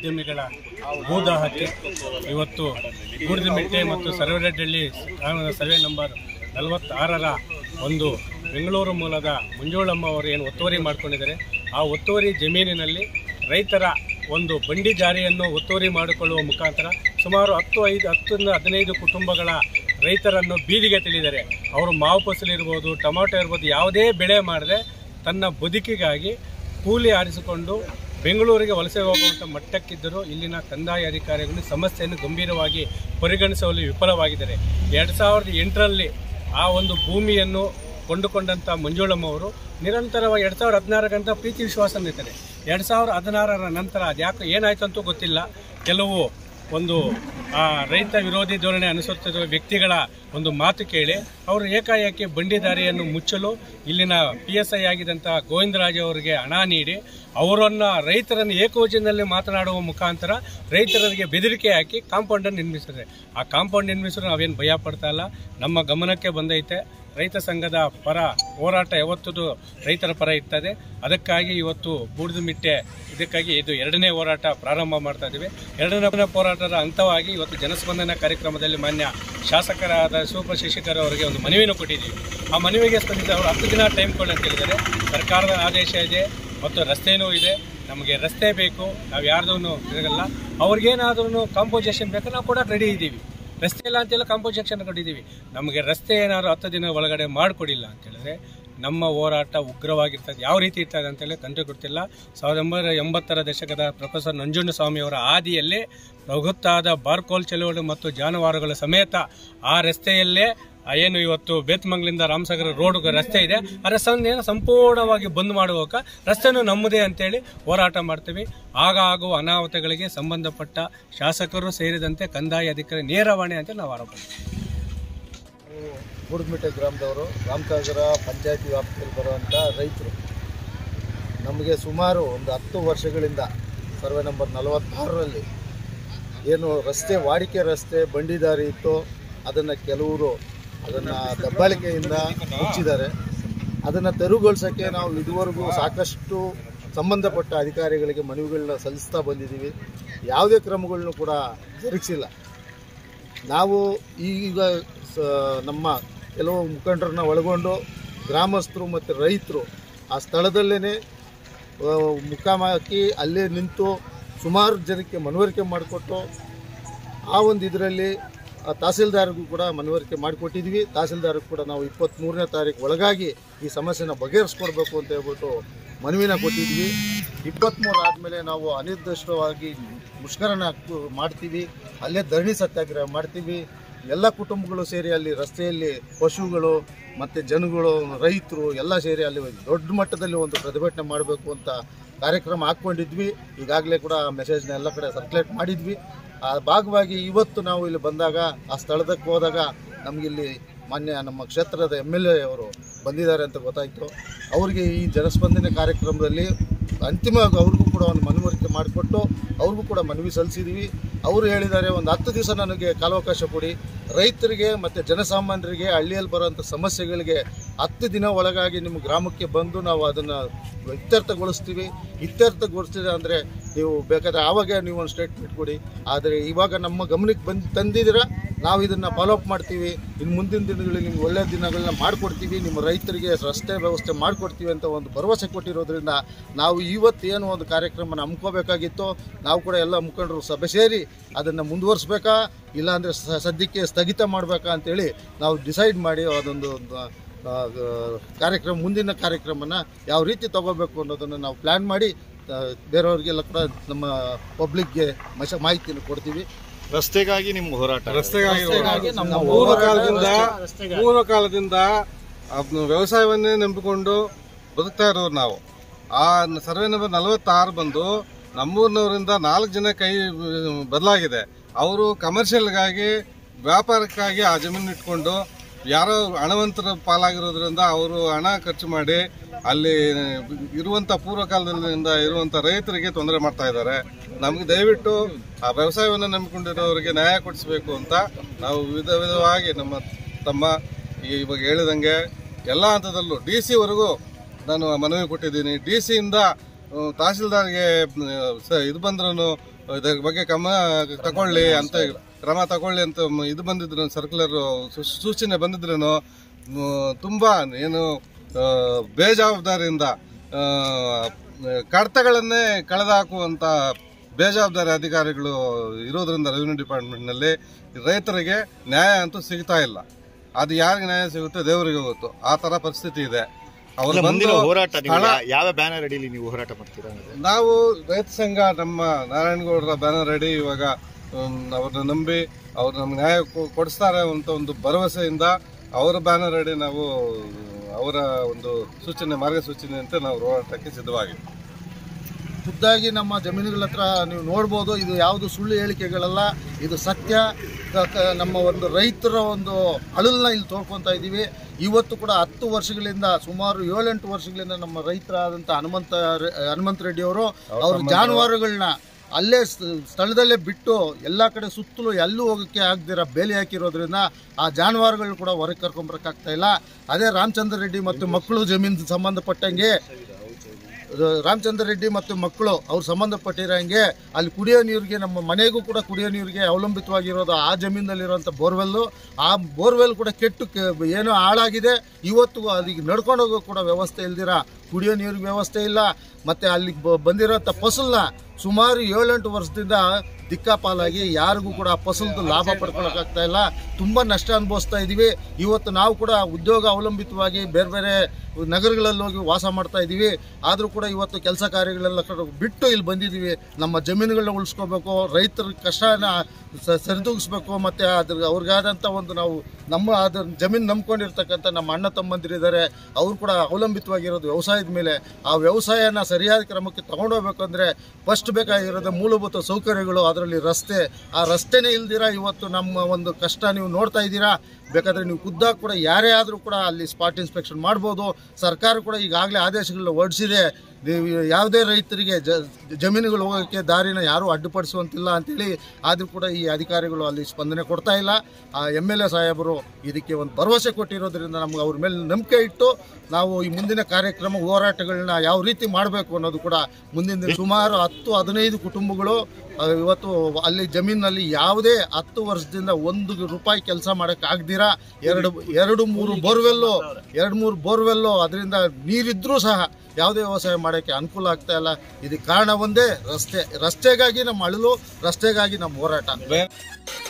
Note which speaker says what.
Speaker 1: ಉದ್ಯಮಿಗಳ ಭೂದಾಹಕ್ಕೆ ಇವತ್ತು ಗೂಡದಮಿಟ್ಟೆ ಮತ್ತು ಸರ್ವೇರಡ್ಡಳ್ಳಿ ಸರ್ವೆ ನಂಬರ್ 46ರ ಒಂದು ಬೆಂಗಳೂರು ಮೂಲದ ಮಂಜುಳಮ್ಮ ಅವರು ಏನು ಒತ್ತುವರಿ ಮಾಡಿಕೊಂಡಿದ್ದಾರೆ, ಆ ಒತ್ತುವರಿ ಜಮೀನಿನಲ್ಲಿ ರೈತರ ಒಂದು ಬಂಡಿ ಜಾರಿಯನ್ನು ಒತ್ತುವರಿ ಮಾಡಿಕೊಳ್ಳುವ ಮುಖಾಂತರ ಸುಮಾರು 10ರಿಂದ 15 ಕುಟುಂಬಗಳ ರೈತರನ್ನು ಬೀದಿಗೆ ತಿಳಿದರೆ ಅವರು ಮಾವು ಫಸಲು ಇರ್ಬೋದು, ಟೊಮಾಟೊ ಇರ್ಬೋದು, ಯಾವುದೇ ಬೆಳೆ ಮಾಡದೆ ತನ್ನ ಬದುಕಿಗಾಗಿ ಕೂಲಿ ಆರಿಸಿಕೊಂಡು ಬೆಂಗಳೂರಿಗೆ ವಲಸೆ ಹೋಗುವಂಥ ಮಟ್ಟಕ್ಕಿದ್ದರೂ ಇಲ್ಲಿನ ಕಂದಾಯ ಅಧಿಕಾರಿಗಳು ಸಮಸ್ಯೆಯನ್ನು ಗಂಭೀರವಾಗಿ ಪರಿಗಣಿಸುವಲ್ಲಿ ವಿಫಲವಾಗಿದ್ದಾರೆ. 2008ರಲ್ಲಿ ಆ ಒಂದು ಭೂಮಿಯನ್ನು ಕೊಂಡುಕೊಂಡಂಥ ಮಂಜುಳಮ್ಮ ಅವರು ನಿರಂತರವಾಗಿ 2016 ಪ್ರೀತಿ ವಿಶ್ವಾಸ ನೀಡ್ತಾರೆ. 2016ರ ನಂತರ ಅದ್ಯಾಕೆ ಏನಾಯ್ತು ಅಂತೂ ಗೊತ್ತಿಲ್ಲ. ಕೆಲವು ಒಂದು ರೈತ ವಿರೋಧಿ ಧೋರಣೆ ಅನುಸರಿಸುತ್ತಿರುವ ವ್ಯಕ್ತಿಗಳ ಒಂದು ಮಾತು ಕೇಳಿ ಅವರು ಏಕಾಏಕಿ ಬಂಡಿದಾರಿಯನ್ನು ಮುಚ್ಚಲು ಇಲ್ಲಿನ PSI ಆಗಿದ್ದಂಥ ಗೋವಿಂದರಾಜ್ ಅವರಿಗೆ ಹಣ ನೀಡಿ ಅವರನ್ನು ರೈತರನ್ನು ಏಕವಚನದಲ್ಲಿ ಮಾತನಾಡುವ ಮುಖಾಂತರ ರೈತರಿಗೆ ಬೆದರಿಕೆ ಹಾಕಿ ಕಾಂಪೌಂಡನ್ನು ನಿರ್ಮಿಸಿದ್ದಾರೆ. ಆ ಕಾಂಪೌಂಡ್ ನಿರ್ಮಿಸಿದ್ರು ನಾವೇನು ಭಯ ಪಡ್ತಾ ಇಲ್ಲ. ನಮ್ಮ ಗಮನಕ್ಕೆ ಬಂದೈತೆ. ರೈತ ಸಂಘದ ಪರ ಹೋರಾಟ ಯಾವತ್ತೂ ರೈತರ ಪರ ಇರ್ತದೆ. ಅದಕ್ಕಾಗಿ ಇವತ್ತು ಗೂಡದಮಿಟ್ಟೆ ಇದಕ್ಕಾಗಿ ಇದು 2ನೇ ಹೋರಾಟ ಪ್ರಾರಂಭ ಮಾಡ್ತಾ ಇದ್ದೀವಿ. 2ನೇ ಹೋರಾಟದ ಹಂತವಾಗಿ ಇವತ್ತು ಜನಸ್ಪಂದನ ಕಾರ್ಯಕ್ರಮದಲ್ಲಿ ಮಾನ್ಯ ಶಾಸಕರಾದ ಸೂಪರ್ ಶಶಿಕರ್ ಅವರಿಗೆ ಒಂದು ಮನವಿಯನ್ನು ಕೊಟ್ಟಿದ್ದೀವಿ. ಆ ಮನವಿಗೆ ಸ್ಪಂದಿಸಿ ಅವರು 10 ದಿನ ಟೈಮ್ ಕೊಡಿ ಅಂತ ಹೇಳಿದ್ದಾರೆ. ಸರ್ಕಾರದ ಆದೇಶ ಇದೆ ಮತ್ತು ರಸ್ತೆಯೂ ಇದೆ. ನಮಗೆ ರಸ್ತೆ ಬೇಕು, ನಾವು ಯಾರ್ದೂ ಇರಲ್ಲ. ಅವ್ರಿಗೇನಾದ್ರೂ ಕಾಂಪೋಸೇಷನ್ ಬೇಕು, ನಾವು ಕೂಡ ರೆಡಿ ಇದ್ದೀವಿ. ರಸ್ತೆ ಇಲ್ಲ ಅಂತೆಲ್ಲ ಕಾಂಪೋಸೇಷನ್ ಕೊಟ್ಟಿದ್ದೀವಿ. ನಮಗೆ ರಸ್ತೆ ಏನಾದ್ರು 10 ದಿನ ಒಳಗಡೆ ಮಾಡಿಕೊಡಿಲ್ಲ ಅಂತ ಹೇಳಿದ್ರೆ ನಮ್ಮ ಹೋರಾಟ ಉಗ್ರವಾಗಿರ್ತದೆ. ಯಾವ ರೀತಿ ಇರ್ತದೆ ಅಂತೇಳಿ ಕಂಡು ಗೊತ್ತಿಲ್ಲ. 1980ರ ದಶಕದ ಪ್ರೊಫೆಸರ್ ನಂಜುಂಡಸ್ವಾಮಿಯವರ ಆದಿಯಲ್ಲೇ ಬೃಹತ್ತಾದ ಬಾರ್ಕೋಲ್ ಚಳುವಳಿ ಮತ್ತು ಜಾನುವಾರುಗಳ ಸಮೇತ ಆ ರಸ್ತೆಯಲ್ಲೇ ಏನು ಇವತ್ತು ಬೇತ್ಮಂಗ್ಲಿಂದ ರಾಮಸಾಗರ ರೋಡ್ ರಸ್ತೆ ಇದೆ, ಆ ರಸ್ತೆಯನ್ನು ಸಂಪೂರ್ಣವಾಗಿ ಬಂದ್ ಮಾಡುವಾಗ ರಸ್ತೆನೂ ನಮ್ಮದೇ ಅಂತೇಳಿ ಹೋರಾಟ ಮಾಡ್ತೀವಿ. ಆಗ ಆಗುವ ಅನಾಹುತಗಳಿಗೆ ಸಂಬಂಧಪಟ್ಟ ಶಾಸಕರು ಸೇರಿದಂತೆ ಕಂದಾಯ ಅಧಿಕಾರಿ ನೇರ ಹೊಣೆ ಅಂತ ನಾವು ಆರೋಪ ಮಾಡ್ತೀವಿ.
Speaker 2: ಗೂಡದಮಿಟ್ಟೆ ಗ್ರಾಮದವರು ರಾಮಸಾಗರ ಪಂಚಾಯತಿ ವ್ಯಾಪ್ತಿಯಲ್ಲಿ ಬರುವಂಥ ರೈತರು ನಮಗೆ ಸುಮಾರು ಒಂದು 10 ವರ್ಷಗಳಿಂದ ಸರ್ವೆ ನಂಬರ್ 46ರಲ್ಲಿ ಏನು ರಸ್ತೆ ವಾಡಿಕೆ ರಸ್ತೆ ಬಂಡಿದಾರಿ ಇತ್ತು, ಅದನ್ನು ಕೆಲವರು ಅದನ್ನು ದಬ್ಬಾಳಿಕೆಯಿಂದ ಮುಚ್ಚಿದ್ದಾರೆ. ಅದನ್ನು ತೆರವುಗೊಳಿಸೋಕ್ಕೆ ನಾವು ಇದುವರೆಗೂ ಸಾಕಷ್ಟು ಸಂಬಂಧಪಟ್ಟ ಅಧಿಕಾರಿಗಳಿಗೆ ಮನವಿಗಳನ್ನ ಸಲ್ಲಿಸ್ತಾ ಬಂದಿದ್ದೀವಿ. ಯಾವುದೇ ಕ್ರಮಗಳನ್ನು ಕೂಡ ಜರುಗಿಸಿಲ್ಲ. ನಾವು ಈಗ ನಮ್ಮ ಕೆಲವು ಮುಖಂಡರನ್ನ ಒಳಗೊಂಡು ಗ್ರಾಮಸ್ಥರು ಮತ್ತು ರೈತರು ಆ ಸ್ಥಳದಲ್ಲೇ ಮುಖಾಮ ಹಾಕಿ ಅಲ್ಲೇ ನಿಂತು ಸುಮಾರು ಜನಕ್ಕೆ ಮನವರಿಕೆ ಮಾಡಿಕೊಟ್ಟು ಆ ಒಂದು ಇದರಲ್ಲಿ ತಹಸೀಲ್ದಾರ್ಗೂ ಕೂಡ ಮನವರಿಕೆ ಮಾಡಿಕೊಟ್ಟಿದ್ವಿ. ತಹಸೀಲ್ದಾರ್ಗೂ ಕೂಡ ನಾವು 23ನೇ ತಾರೀಕು ಒಳಗಾಗಿ ಈ ಸಮಸ್ಯೆನ ಬಗೆಹರಿಸ್ಕೊಡ್ಬೇಕು ಅಂತ ಹೇಳ್ಬಿಟ್ಟು ಮನವಿನ ಕೊಟ್ಟಿದ್ವಿ. 23 ಆದಮೇಲೆ ನಾವು ಅನಿರ್ದಿಷ್ಟವಾಗಿ ಮುಷ್ಕರನ ಮಾಡ್ತೀವಿ, ಅಲ್ಲೇ ಧರಣಿ ಸತ್ಯಾಗ್ರಹ ಮಾಡ್ತೀವಿ. ಎಲ್ಲ ಕುಟುಂಬಗಳು ಸೇರಿ ಅಲ್ಲಿ ರಸ್ತೆಯಲ್ಲಿ ಪಶುಗಳು ಮತ್ತು ಜನಗಳು ರೈತರು ಎಲ್ಲ ಸೇರಿ ಅಲ್ಲಿ ದೊಡ್ಡ ಮಟ್ಟದಲ್ಲಿ ಒಂದು ಪ್ರತಿಭಟನೆ ಮಾಡಬೇಕು ಅಂತ ಕಾರ್ಯಕ್ರಮ ಹಾಕ್ಕೊಂಡಿದ್ವಿ. ಈಗಾಗಲೇ ಕೂಡ ಮೆಸೇಜ್ನ ಎಲ್ಲ ಕಡೆ ಸರ್ಕ್ಯುಲೇಟ್ ಮಾಡಿದ್ವಿ. ಆ ಭಾಗವಾಗಿ ಇವತ್ತು ನಾವು ಇಲ್ಲಿ ಬಂದಾಗ ಆ ಸ್ಥಳದಕ್ಕೆ ಹೋದಾಗ ನಮಗಿಲ್ಲಿ ಮಾನ್ಯ ನಮ್ಮ ಕ್ಷೇತ್ರದ MLA ಅವರು ಬಂದಿದ್ದಾರೆ ಅಂತ ಗೊತ್ತಾಯಿತು. ಅವರಿಗೆ ಈ ಜನಸ್ಪಂದನೆ ಕಾರ್ಯಕ್ರಮದಲ್ಲಿ ಅಂತಿಮವಾಗಿ ಅವ್ರಿಗೂ ಕೂಡ ಒಂದು ಮನವರಿಕೆ ಮಾಡಿಕೊಟ್ಟು ಅವ್ರಿಗೂ ಕೂಡ ಮನವಿ ಸಲ್ಲಿಸಿದ್ವಿ. ಅವರು ಹೇಳಿದ್ದಾರೆ, ಒಂದು 10 ದಿವಸ ನನಗೆ ಕಾಲಾವಕಾಶ ಕೊಡಿ, ರೈತರಿಗೆ ಮತ್ತು ಜನಸಾಮಾನ್ಯರಿಗೆ ಹಳ್ಳಿಯಲ್ಲಿ ಬರುವಂಥ ಸಮಸ್ಯೆಗಳಿಗೆ 10 ದಿನ ಒಳಗಾಗಿ ನಿಮ್ಮ ಗ್ರಾಮಕ್ಕೆ ಬಂದು ನಾವು ಅದನ್ನು ಇತ್ಯರ್ಥಗೊಳಿಸ್ತಿದೆ ಅಂದರೆ ನೀವು ಬೇಕಾದರೆ ಆವಾಗ ನೀವು ಒಂದು ಸ್ಟೇಟ್ಮೆಂಟ್ ಕೊಡಿ. ಆದರೆ ಇವಾಗ ನಮ್ಮ ಗಮನಕ್ಕೆ ತಂದಿದ್ದೀರ, ನಾವು ಇದನ್ನು ಫಾಲೋಅಪ್ ಮಾಡ್ತೀವಿ. ಇನ್ನು ಮುಂದಿನ ದಿನಗಳಲ್ಲಿ ನಿಮ್ಗೆ ಒಳ್ಳೆಯ ದಿನಗಳನ್ನ ಮಾಡಿಕೊಡ್ತೀವಿ, ನಿಮ್ಮ ರೈತರಿಗೆ ರಸ್ತೆ ವ್ಯವಸ್ಥೆ ಮಾಡಿಕೊಡ್ತೀವಿ ಅಂತ ಒಂದು ಭರವಸೆ ಕೊಟ್ಟಿರೋದ್ರಿಂದ ನಾವು ಇವತ್ತೇನು ಒಂದು ಕಾರ್ಯಕ್ರಮನ ಹಮ್ಮಿಕೋಬೇಕಾಗಿತ್ತು, ನಾವು ಕೂಡ ಎಲ್ಲ ಮುಖಂಡರು ಸಭೆ ಸೇರಿ ಅದನ್ನು ಮುಂದುವರಿಸ್ಬೇಕಾ ಇಲ್ಲಾಂದರೆ ಸದ್ಯಕ್ಕೆ ಸ್ಥಗಿತ ಮಾಡಬೇಕಾ ಅಂತೇಳಿ ನಾವು ಡಿಸೈಡ್ ಮಾಡಿ ಅದೊಂದು ಕಾರ್ಯಕ್ರಮ ಮುಂದಿನ ಕಾರ್ಯಕ್ರಮನ ಯಾವ ರೀತಿ ತಗೋಬೇಕು ಅನ್ನೋದನ್ನು ನಾವು ಪ್ಲ್ಯಾನ್ ಮಾಡಿ ಬೇರೆಯವ್ರಿಗೆಲ್ಲ ಕೂಡ ನಮ್ಮ ಪಬ್ಲಿಕ್ಗೆ ಮಾಹಿತಿಯನ್ನು ಕೊಡ್ತೀವಿ.
Speaker 3: ರಸ್ತೆಗಾಗಿ ನಿಮ್ಮ ಹೋರಾಟ?
Speaker 4: ರಸ್ತೆಗಾಗಿ ನಮ್ಮ ಪೂರ್ವ ಕಾಲದಿಂದ ವ್ಯವಸಾಯವನ್ನೇ ನಂಬಿಕೊಂಡು ಬದುಕ್ತಾ ಇರೋರು ನಾವು. ಆ ಸರ್ವೆ ನಂಬರ್ 46 ಬಂದು ನಮ್ಮೂರಿನವರಿಂದ 4 ಜನ ಕೈ ಬದಲಾಗಿದೆ. ಅವರು ಕಮರ್ಷಿಯಲ್ಗಾಗಿ ವ್ಯಾಪಾರಕ್ಕಾಗಿ ಆ ಜಮೀನು ಇಟ್ಕೊಂಡು ಯಾರೋ ಹಣವಂತರ ಪಾಲಾಗಿರೋದ್ರಿಂದ ಅವರು ಹಣ ಖರ್ಚು ಮಾಡಿ ಅಲ್ಲಿ ಇರುವಂಥ ಪೂರ್ವಕಾಲದಿಂದ ಇರುವಂಥ ರೈತರಿಗೆ ತೊಂದರೆ ಮಾಡ್ತಾ ಇದ್ದಾರೆ. ನಮಗೆ ದಯವಿಟ್ಟು ಆ ವ್ಯವಸಾಯವನ್ನು ನಂಬಿಕೊಂಡಿರೋರಿಗೆ ನ್ಯಾಯ ಕೊಡಿಸಬೇಕು ಅಂತ ನಾವು ವಿಧವಾಗಿ ತಮ್ಮ ಇವಾಗ ಹೇಳಿದಂಗೆ ಎಲ್ಲ ಹಂತದಲ್ಲೂ DC ವರೆಗೂ ನಾನು ಮನವಿ ಕೊಟ್ಟಿದ್ದೀನಿ. DC ಇಂದ ತಹಸೀಲ್ದಾರ್ಗೆ ಇದು ಬಂದ್ರೂ ಇದರ ಬಗ್ಗೆ ಕ್ರಮ ತಗೊಳ್ಳಿ ಅಂತ ಇದು ಬಂದಿದ್ರು, ಸರ್ಕ್ಯುಲರ್ ಸೂಚನೆ ಬಂದಿದ್ರು ತುಂಬಾ ಏನು ಬೇಜವಾಬ್ದಾರಿಯಿಂದ ಕಡತಗಳನ್ನೇ ಕಳೆದುಹಾಕುವಂತ ಬೇಜವಾಬ್ದಾರಿ ಅಧಿಕಾರಿಗಳು ಇರೋದ್ರಿಂದ ರೆವಿನ್ಯೂ ಡಿಪಾರ್ಟ್ಮೆಂಟ್ನಲ್ಲಿ ರೈತರಿಗೆ ನ್ಯಾಯ ಅಂತೂ ಸಿಗ್ತಾ ಇಲ್ಲ. ಅದು ಯಾರಿಗೆ ನ್ಯಾಯ ಸಿಗುತ್ತೆ ದೇವರಿಗೆ ಗೊತ್ತು. ಆ ತರ ಪರಿಸ್ಥಿತಿ ಇದೆ.
Speaker 3: ಹೋರಾಟ ಯಾವ ಬ್ಯಾನರ್ ಅಡಿಯಲ್ಲಿ ನೀವು ಹೋರಾಟ ಮಾಡ್ತೀರಾ?
Speaker 4: ನಾವು ರೈತ ಸಂಘ ನಮ್ಮ ನಾರಾಯಣಗೌಡರ ಬ್ಯಾನರ್ ಅಡಿ ಇವಾಗ ಅವ್ರನ್ನ ನಂಬಿ ಅವ್ರು ನಮ್ಗೆ ನ್ಯಾಯ ಕೊಡಿಸ್ತಾರೆ ಅಂತ ಒಂದು ಭರವಸೆಯಿಂದ ಅವರ ಬ್ಯಾನರ್ ಅಡಿ ನಾವು ಅವರ ಒಂದು ಮಾರ್ಗಸೂಚನೆಯಂತೆ ನಾವು ಹೋರಾಟಕ್ಕೆ ಸಿದ್ಧವಾಗಿದ್ದೀವಿ.
Speaker 2: ಖುದ್ದಾಗಿ ನಮ್ಮ ಜಮೀನುಗಳ ಹತ್ರ ನೀವು ನೋಡ್ಬೋದು, ಇದು ಯಾವುದು ಸುಳ್ಳು ಹೇಳಿಕೆಗಳಲ್ಲ, ಇದು ಸತ್ಯ. ನಮ್ಮ ಒಂದು ರೈತರ ಒಂದು ಅಳಲನ್ನ ಇಲ್ಲಿ ತೋರ್ಕೊತಾ ಇದ್ದೀವಿ. ಇವತ್ತು ಕೂಡ 10 ವರ್ಷಗಳಿಂದ ಸುಮಾರು 7-8 ವರ್ಷಗಳಿಂದ ನಮ್ಮ ರೈತರಾದಂಥ ಹನುಮಂತ ರೆಡ್ಡಿ ಅವರು ಅವ್ರ ಜಾನುವಾರುಗಳನ್ನ ಅಲ್ಲೇ ಸ್ಥಳದಲ್ಲೇ ಬಿಟ್ಟು ಎಲ್ಲ ಕಡೆ ಸುತ್ತಲೂ ಎಲ್ಲೂ ಹೋಗೋಕ್ಕೆ ಆಗದಿರ ಬೇಲಿ ಹಾಕಿರೋದ್ರಿಂದ ಆ ಜಾನುವಾರುಗಳು ಕೂಡ ಹೊರಗೆ ಕರ್ಕೊಂಬರಕ್ಕಾಗ್ತಾ ಇಲ್ಲ. ಅದೇ ರಾಮಚಂದ್ರ ರೆಡ್ಡಿ ಮತ್ತು ಮಕ್ಕಳು ಜಮೀನು ಸಂಬಂಧಪಟ್ಟಂಗೆ ರಾಮಚಂದ್ರ ರೆಡ್ಡಿ ಮತ್ತು ಮಕ್ಕಳು ಅವ್ರು ಸಂಬಂಧಪಟ್ಟಿರೋಂಗೆ ಅಲ್ಲಿ ಕುಡಿಯೋ ನೀರಿಗೆ, ನಮ್ಮ ಮನೆಗೂ ಕೂಡ ಕುಡಿಯೋ ನೀರಿಗೆ ಅವಲಂಬಿತವಾಗಿರೋದು ಆ ಜಮೀನಲ್ಲಿರುವಂಥ ಬೋರ್ವೆಲ್ಲು. ಆ ಬೋರ್ವೆಲ್ ಕೂಡ ಕೆಟ್ಟು ಏನೋ ಹಾಳಾಗಿದೆ. ಇವತ್ತು ಅಲ್ಲಿಗೆ ನಡ್ಕೊಂಡು ಹೋಗೋ ಕೂಡ ವ್ಯವಸ್ಥೆ ಇಲ್ದಿರ ಕುಡಿಯೋ ನೀರಿಗೆ ವ್ಯವಸ್ಥೆ ಇಲ್ಲ. ಮತ್ತು ಅಲ್ಲಿಗೆ ಬಂದಿರೋಂಥ ಫಸಲನ್ನ ಸುಮಾರು 7-8 ವರ್ಷದಿಂದ ದಿಕ್ಕಾಪಾಲಾಗಿ ಯಾರಿಗೂ ಕೂಡ ಆ ಫಸಲದ್ದು ಲಾಭ ಪಡ್ಕೊಳ್ಳೋಕ್ಕಾಗ್ತಾ ಇಲ್ಲ. ತುಂಬ ನಷ್ಟ ಅನುಭವಿಸ್ತಾ ಇದ್ದೀವಿ. ಇವತ್ತು ನಾವು ಕೂಡ ಉದ್ಯೋಗ ಅವಲಂಬಿತವಾಗಿ ಬೇರೆ ಬೇರೆ ನಗರಗಳಲ್ಲಿ ಹೋಗಿ ವಾಸ ಮಾಡ್ತಾ ಇದ್ದೀವಿ. ಆದರೂ ಕೂಡ ಇವತ್ತು ಕೆಲಸ ಕಾರ್ಯಗಳೆಲ್ಲ ಬಿಟ್ಟು ಇಲ್ಲಿ ಬಂದಿದ್ದೀವಿ. ನಮ್ಮ ಜಮೀನುಗಳನ್ನ ಉಳಿಸ್ಕೋಬೇಕು, ರೈತರ ಕಷ್ಟನ ಸರಿದೂಗಿಸ್ಬೇಕು. ಮತ್ತು ಅವ್ರಿಗಾದಂಥ ಒಂದು ನಮ್ಮ ಅದ್ರ ಜಮೀನು ನಂಬ್ಕೊಂಡಿರ್ತಕ್ಕಂಥ ನಮ್ಮ ಅಣ್ಣ ತಮ್ಮಂದಿರಿದ್ದಾರೆ, ಅವರು ಕೂಡ ಅವಲಂಬಿತವಾಗಿರೋದು ವ್ಯವಸಾಯದ ಮೇಲೆ. ಆ ವ್ಯವಸಾಯನ ಸರಿಯಾದ ಕ್ರಮಕ್ಕೆ ತಗೊಂಡೋಗ್ಬೇಕು ಅಂದರೆ ಫಸ್ಟ್ ಬೇಕಾಗಿರೋದು ಮೂಲಭೂತ ಸೌಕರ್ಯಗಳು, ಅದರಲ್ಲಿ ರಸ್ತೆ. ಆ ರಸ್ತೆನೇ ಇಲ್ದಿರ ಇವತ್ತು ನಮ್ಮ ಒಂದು ಕಷ್ಟ ನೀವು ನೋಡ್ತಾ ಇದ್ದೀರಾ. ಬೇಕಾದರೆ ನೀವು ಖುದ್ದಾಗಿ ಕೂಡ ಯಾರೇ ಆದರೂ ಕೂಡ ಅಲ್ಲಿ ಸ್ಪಾಟ್ ಇನ್ಸ್ಪೆಕ್ಷನ್ ಮಾಡ್ಬೋದು. ಸರ್ಕಾರ ಕೂಡ ಈಗಾಗಲೇ ಆದೇಶಗಳನ್ನ ಹೊರಡಿಸಿದೆ. ಯಾವುದೇ ರೈತರಿಗೆ ಜಮೀನುಗಳು ಹೋಗೋಕ್ಕೆ ದಾರಿನ ಯಾರೂ ಅಡ್ಡಿಪಡಿಸುವಂತಿಲ್ಲ ಅಂತೇಳಿ. ಆದರೂ ಕೂಡ ಈ ಅಧಿಕಾರಿಗಳು ಅಲ್ಲಿ ಸ್ಪಂದನೆ ಕೊಡ್ತಾ ಇಲ್ಲ. ಆ MLA ಸಾಹೇಬರು ಇದಕ್ಕೆ ಒಂದು ಭರವಸೆ ಕೊಟ್ಟಿರೋದ್ರಿಂದ ನಮ್ಗೆ ಅವ್ರ ಮೇಲೆ ನಂಬಿಕೆ ಇಟ್ಟು ನಾವು ಈ ಮುಂದಿನ ಕಾರ್ಯಕ್ರಮ ಹೋರಾಟಗಳನ್ನ ಯಾವ ರೀತಿ ಮಾಡಬೇಕು ಅನ್ನೋದು ಕೂಡ ಮುಂದಿನ ದಿನ ಸುಮಾರು 10-15 ಕುಟುಂಬಗಳು ಇವತ್ತು ಅಲ್ಲಿ ಜಮೀನಲ್ಲಿ ಯಾವುದೇ 10 ವರ್ಷದಿಂದ 1 ರೂಪಾಯಿ ಕೆಲಸ ಮಾಡೋಕ್ಕಾಗ್ದಿರಾ 2-3 ಬೋರ್ವೆಲ್ಲು ಅದರಿಂದ ನೀರಿದ್ರೂ ಸಹ ಯಾವುದೇ ವ್ಯವಸಾಯ ಮಾಡೋಕ್ಕೆ ಅನುಕೂಲ ಆಗ್ತಾ ಇಲ್ಲ. ಇದಕ್ಕೆ ಕಾರಣ ಒಂದೇ ರಸ್ತೆಗಾಗಿ ನಮ್ಮ ಅಳಲು, ರಸ್ತೆಗಾಗಿ ನಮ್ಮ ಹೋರಾಟ.